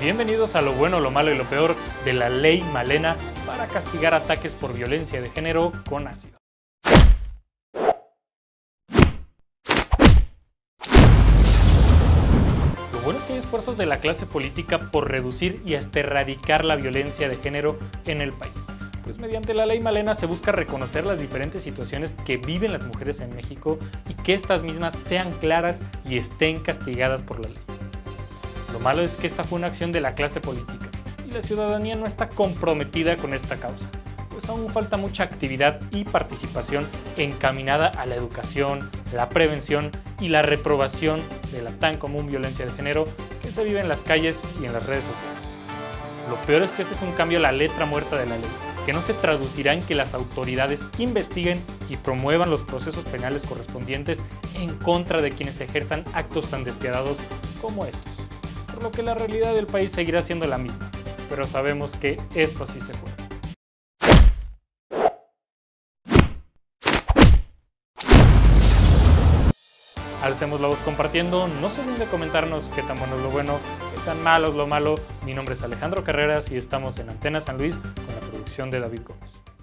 Bienvenidos a lo bueno, lo malo y lo peor de la Ley Malena para castigar ataques por violencia de género con ácido. Lo bueno es que hay esfuerzos de la clase política por reducir y hasta erradicar la violencia de género en el país. Pues mediante la Ley Malena se busca reconocer las diferentes situaciones que viven las mujeres en México y que estas mismas sean claras y estén castigadas por la ley. Lo malo es que esta fue una acción de la clase política y la ciudadanía no está comprometida con esta causa, pues aún falta mucha actividad y participación encaminada a la educación, la prevención y la reprobación de la tan común violencia de género que se vive en las calles y en las redes sociales. Lo peor es que este es un cambio a la letra muerta de la ley, que no se traducirá en que las autoridades investiguen y promuevan los procesos penales correspondientes en contra de quienes ejerzan actos tan despiadados como estos. Por lo que la realidad del país seguirá siendo la misma, pero sabemos que esto sí se fue. Alcemos la voz compartiendo, no se olviden de comentarnos qué tan bueno es lo bueno, qué tan malo es lo malo. Mi nombre es Alejandro Carreras y estamos en Antena San Luis con la producción de David Gómez.